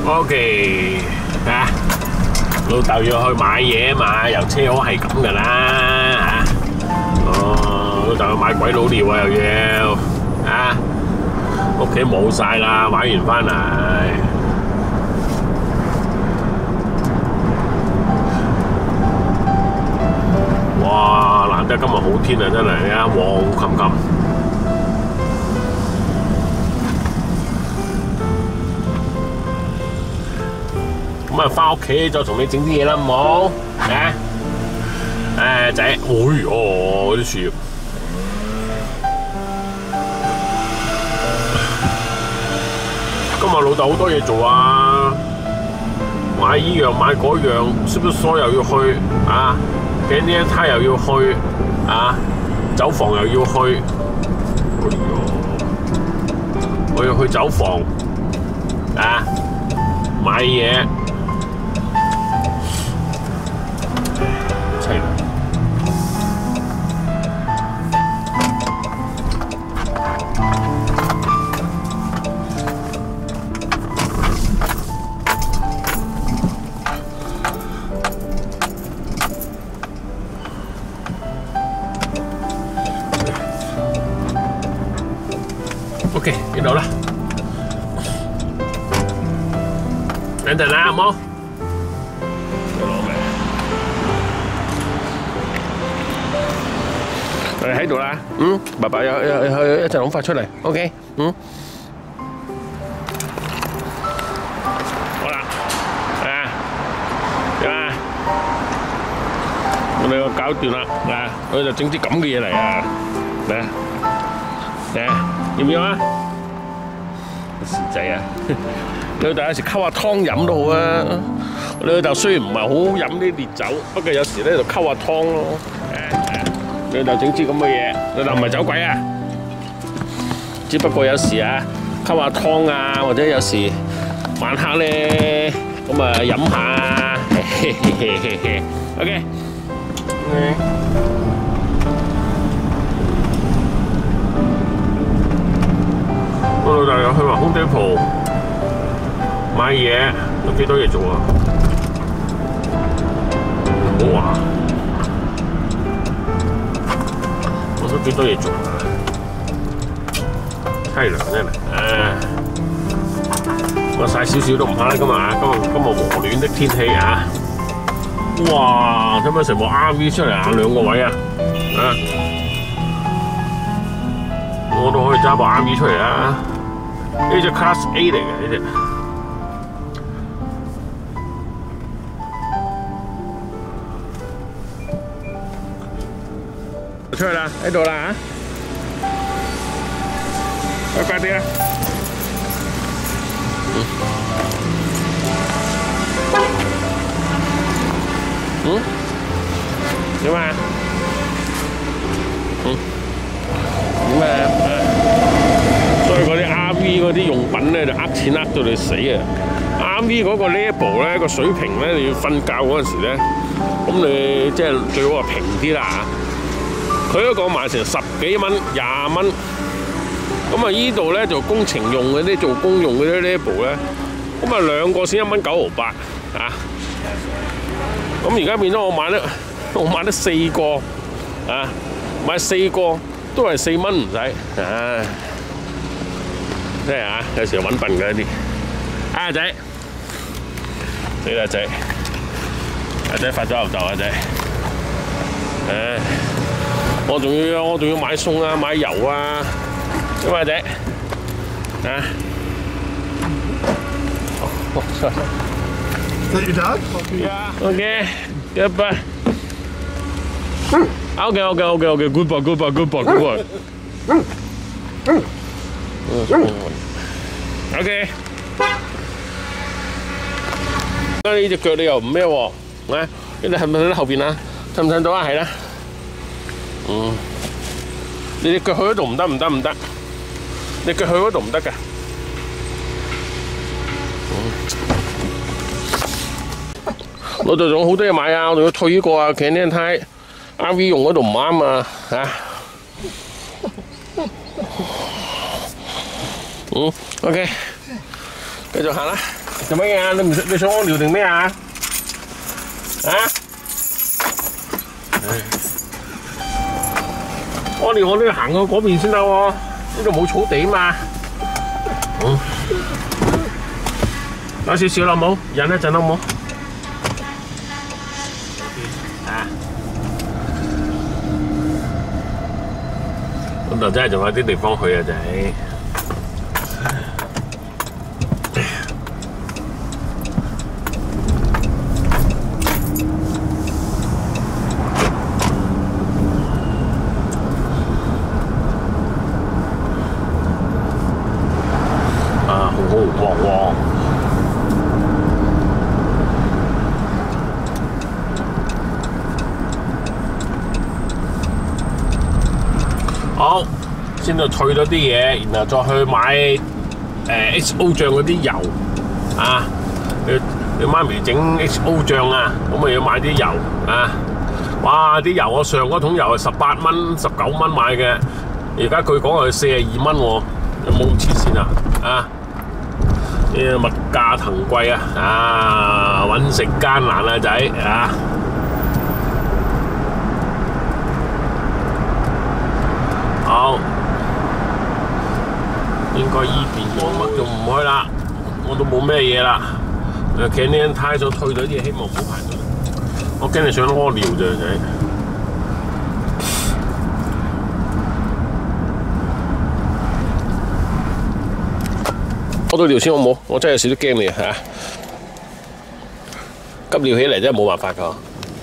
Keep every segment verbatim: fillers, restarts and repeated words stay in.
OK， 啊，老豆要去買嘢啊嘛，遊車河係咁噶啦嚇。哦，老豆去買鬼佬料啊又要啊，屋企冇晒啦，買完翻嚟。哇！難得今日好天啊，真係啊，黃冚冚。咁啊，翻屋企再同你整啲嘢啦，好冇？啊！誒仔，哎呦，啲樹葉。今日老豆好多嘢做啊！買依樣買嗰樣，是不是所又要去啊？嘅呢一攤又要去啊，酒房又要去，哎呦！我要去酒房啊，買嘢，凄涼。OK， 呢度啦，等陣啦，好冇？我哋喺度啦，嗯，爸爸有有有一陣好快出嚟 ，OK， 嗯，好啦，啊，點啊？我哋個搞掂啦，啊，我就整啲咁嘅嘢嚟啊，嚟啊，嚟啊！要唔要啊？時仔啊！你老豆有時溝下湯飲都好啊。你老豆雖然唔係好飲啲烈酒，不過有時咧就溝下湯咯。你老豆整支咁嘅嘢，老豆唔係酒鬼啊。只不過有時啊，溝下湯啊，或者有時晚黑咧咁啊飲下。OK。我老豆又去埋 Home Depot買嘢，有幾多嘢做啊？唔好話，我都幾多嘢做啊！凄涼真係，唉，我曬少少都唔怕啦，今日啊，今日今日和暖的天氣啊！哇！睇唔睇成部 R V 出嚟啊？兩個位啊，啊！我都可以揸部 R V 出嚟啊！呢隻 Class A 嚟嘅呢隻，出去啦，喺度啦嚇，快快啲啊！嗯？點啊？嗯？點啊？所以嗰啲 R V 嗰啲用品咧就呃錢呃到你死啊 ！R V 嗰個 level 咧個水平咧，你要瞓覺嗰陣時咧，咁你即係最好係平啲啦嚇。佢嗰個賣成十幾蚊、廿蚊，咁啊依度咧就工程用嗰啲、做工用嗰啲 level 咧，咁啊兩個先一蚊九毫八啊！咁而家變咗我買得我買得四個啊，買四個都係四蚊唔使，唉！真係啊，有時揾笨嘅一啲。阿仔，死啦仔，阿仔發咗吽哣啊仔。唉，我仲要我仲要買餸啊，買油啊，咁阿仔，啊。 Is that your dog? Yeah. Okay. Goodbye. Okay. Okay. Okay. Okay. Goodbye. Goodbye. Goodbye. Goodbye. OK。呢隻腳你又唔咩喎？啊，你係咪喺後邊啊？睇唔睇到啊？係啦。嗯。你隻腳去嗰度唔得唔得唔得，你腳去嗰度唔得㗎。老豆仲好多嘢買啊！我仲要退呢個啊，企呢胎 R V 用嗰度唔啱啊嚇。嗯 ，OK，繼續行啦。 做乜嘢啊？你唔你想屙尿定咩啊？啊？屙尿我都要行過嗰邊先得喎，呢度冇草地嘛。嗯，有少少啦，冇忍一陣好冇？啊，嗰度真係仲有啲地方去啊，仔。旺旺，好，先度退咗啲嘢，然後再去買誒 X O 醬嗰啲油啊！你你媽咪整 X O 醬啊，咁咪要買啲油啊！哇！啲油我上嗰桶油係十八蚊、十九蚊買嘅，而家佢講係四十二蚊喎，有冇咁黐線啊？啊！呢物價騰貴啊！啊，揾食艱難啊，仔啊！好，應該依邊冇乜就唔開啦，我都冇咩嘢啦。誒，企呢太想退咗啲嘢，希望唔好排隊。我驚你想屙尿啫，仔。屙到尿先好冇？我真係有少少驚你嚇，急尿起嚟真係冇辦法㗎。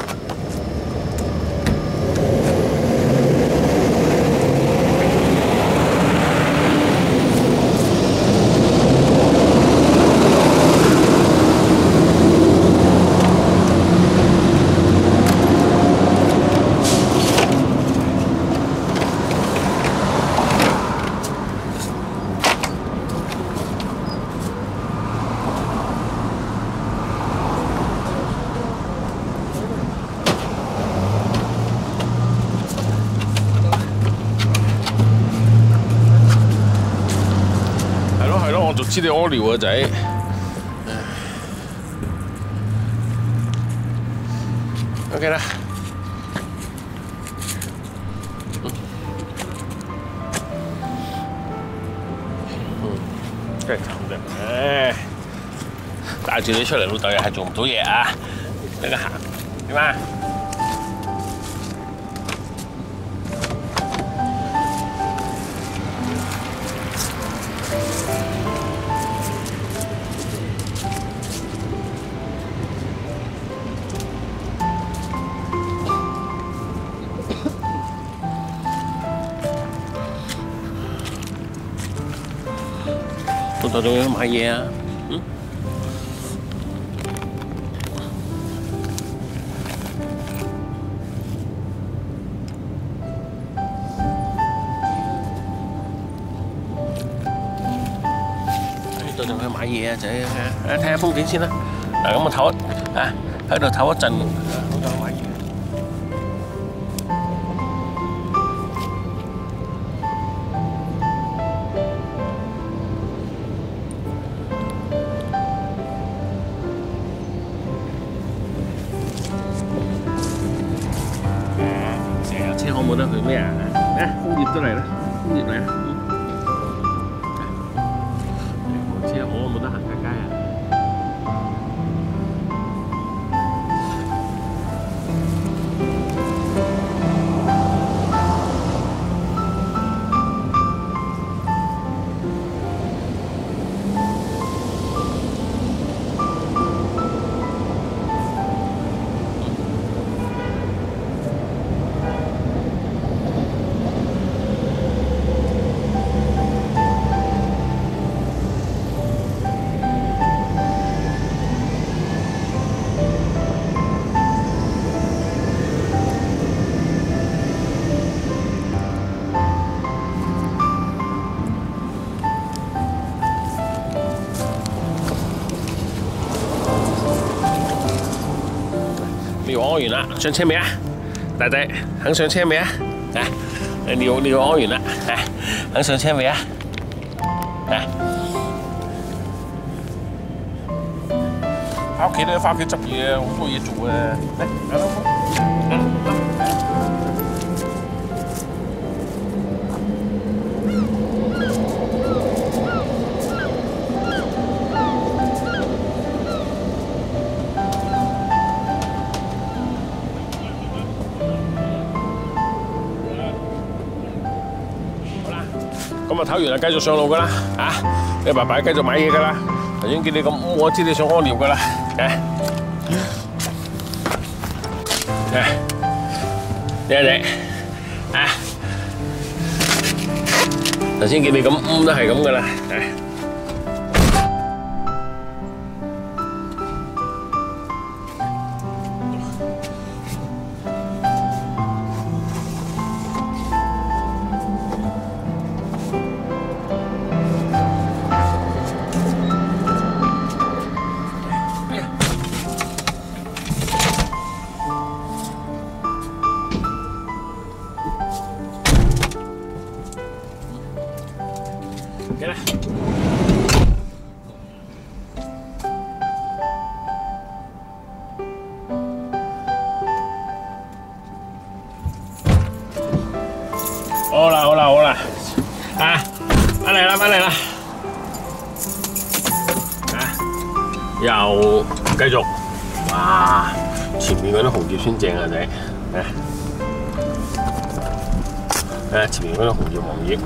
我就知你屙尿啊，仔。OK 啦。嗯，真係慘嘅。唉，帶住你出嚟，老豆又係做唔到嘢啊！等佢行，點啊？老豆仲要買嘢啊！嗯，老豆仲去買嘢啊，仔啊！睇下風景先啦。嗱，咁我唞一啊，喺度唞一陣，老豆買嘢。我冇得去咩啊？啊，楓葉都嚟啦，楓葉嚟啦。唔知啊，我冇得行街街啊。尿屙完啦，上車未啊？弟弟肯上車未啊？啊，尿尿屙完啦，啊，肯上車未啊？啊， 翻屋企咧，翻屋企執嘢好多嘢做啊！嚟，阿老婆，好啦，咁啊唞完就繼續上路噶啦，啊，你爸爸繼續買嘢噶啦。頭先見你咁，我知你想屙尿噶啦，誒，誒，靚仔，啊，頭先見你咁，嗯都係咁噶啦，誒。Get it. Hô là, hô là, hô là. À,翻嚟啦，翻嚟啦。啊，又繼續。哇，前面嗰啲紅葉先正啊，仔。誒，誒，前面嗰啲紅葉黃葉。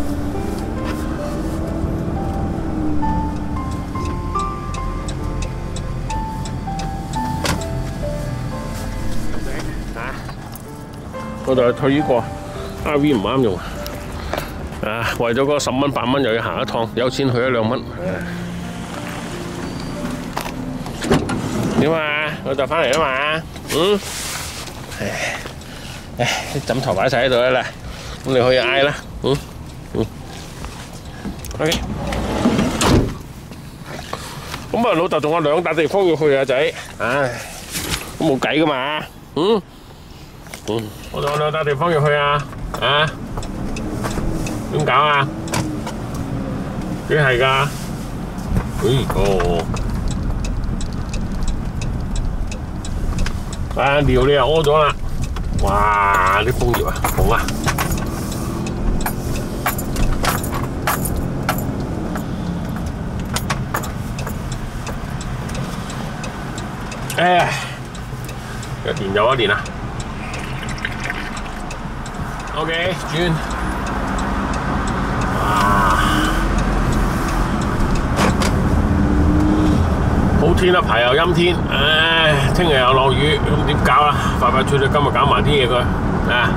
嗰度退呢個 R V 唔啱用啊！為咗嗰十蚊八蚊又要行一趟，有錢去一兩蚊。點啊？老豆翻嚟啦嘛？嗯？唉，唉，啲枕頭擺晒喺度啦，咁你可以嗌啦。嗯嗯。OK。咁啊，老豆仲有兩笪地方要去啊，仔。唉，咁冇計噶嘛。嗯。嗯，我仲有兩笪地方要去啊！啊，點搞啊？幾係㗎？誒哦，啊尿你又屙咗啦！哇，啲楓葉啊，紅啊！誒，一年又一年啊！ OK， 轉，哇！好天一排又陰天，唉，聽日又落雨，咁點搞啊？快快脆脆今日搞埋啲嘢佢，啊！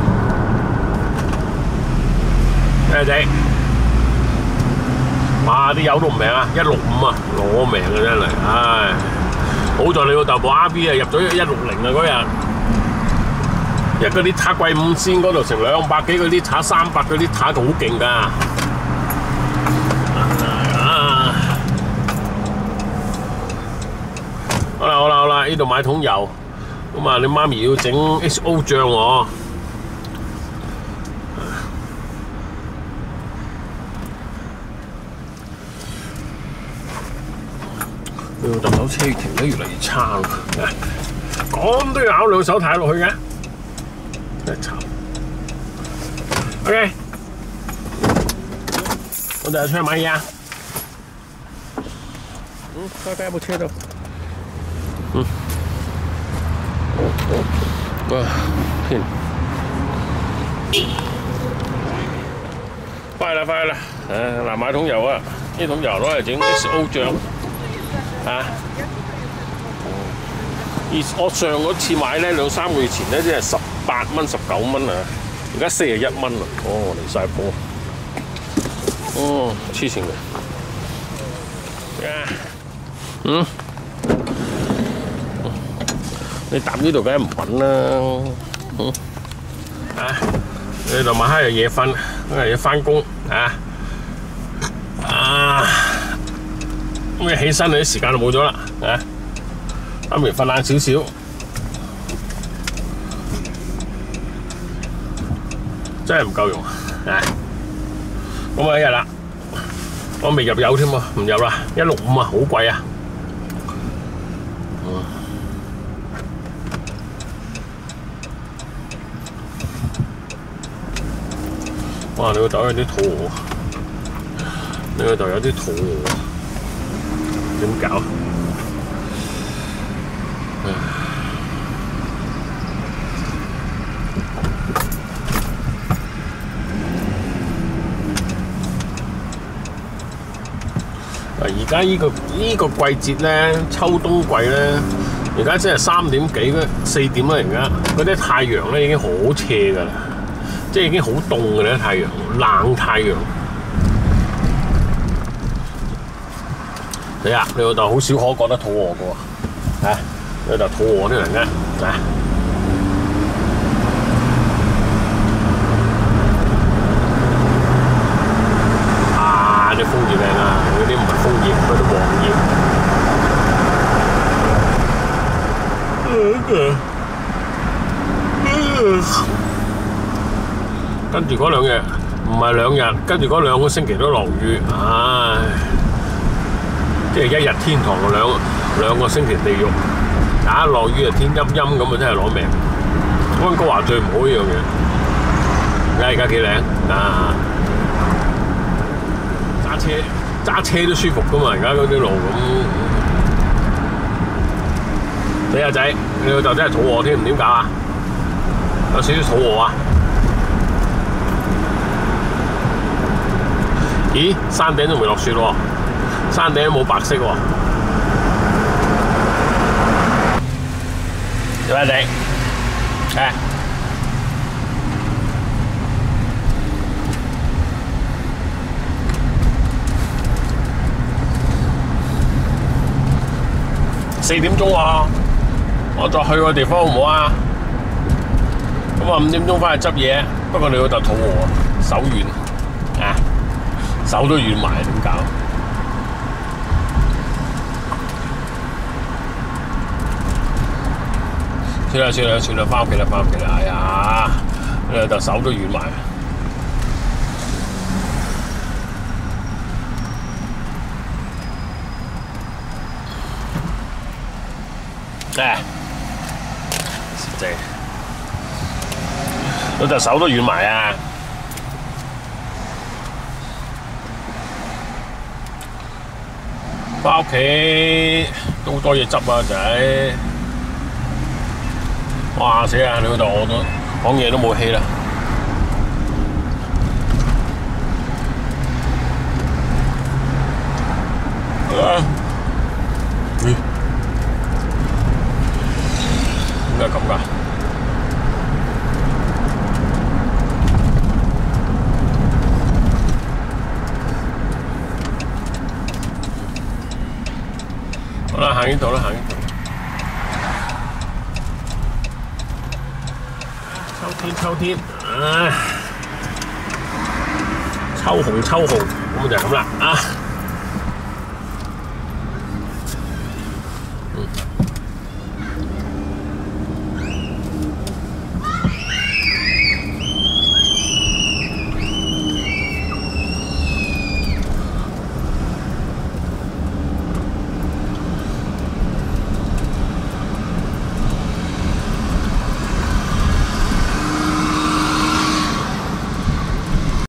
靚仔，哇！啲油都唔平啊，一六五啊，攞命啊真係，唉！好在你老豆部 R V 啊入咗一六零啊嗰日。 一個啲塔貴五仙嗰度成兩百幾，嗰啲塔三百，嗰啲塔好勁㗎。啊！好啦好啦好啦，呢度買桶油，咁啊你媽咪要整 X O 醬喎。你老豆手車停得越嚟越差喎，咁都要咬兩手睇落去嘅。 OK， 我哋出去買嘢啊！嗯，開喺部車度。嗯。哇，天！快啦快啦！誒嗱，買桶油啊！呢桶油攞嚟整 X O 醬啊！而我上嗰次買咧，兩三個月前咧，真係十八蚊、十九蚊啊！而家四十一蚊啊！哦，離晒譜！哦，黐線嘅。啊，嗯，你搭呢度梗係唔穩啦。嗯，啊，你就晚黑又夜瞓，今日要翻工啊！啊，咁你起身你啲時間就冇咗啦啊！啱啱瞓晏少少。 真係唔夠用啊！咁啊一日啦，我未入油添喎，唔入啦，一六五啊，好貴啊！ 哇！你個豆有啲肚餓，你個豆有啲肚餓，點搞？而家呢個呢、這個季節咧，秋冬季咧，而家真係三點幾四點啦，而家嗰啲太陽咧已經好斜㗎啦，即係已經好凍㗎啦，太陽冷太陽。你啊，你老豆好少可覺得肚餓㗎喎，啊，你老豆肚餓啲人咧，啊。啲楓葉靚啊！嗰啲唔係楓葉，嗰啲黃葉。跟住嗰兩日唔係兩日，跟住嗰兩個星期都落雨，唉！即係一日天堂，兩兩個星期地獄。打落雨啊，天陰陰咁啊，真係攞命。溫哥華最唔好呢樣嘢。而家而家幾靚啊！揸車揸車都舒服噶嘛，而家嗰啲路咁。你阿仔，你老豆真係肚餓添，點搞啊？有少少肚餓啊？咦，山頂都未落雪喎，山頂都冇白色喎。小阿仔，誒。四點鐘喎，我再去個地方好唔好啊？咁啊五點鐘翻去執嘢，不過你老豆肚餓啊，手軟啊，手都軟埋，點搞？算啦算啦算啦，翻屋企啦翻屋企啦！哎呀，你老豆手都軟埋。誒，實際老豆手都軟埋啊！翻屋企都好多嘢執啊，仔！哇死啊！你老豆我都講嘢都冇氣啦〜啊！嗯。點解咁㗎？好啦，行呢度啦，行呢度。秋天，秋天，唉，秋紅秋紅，咁就係咁啦，啊！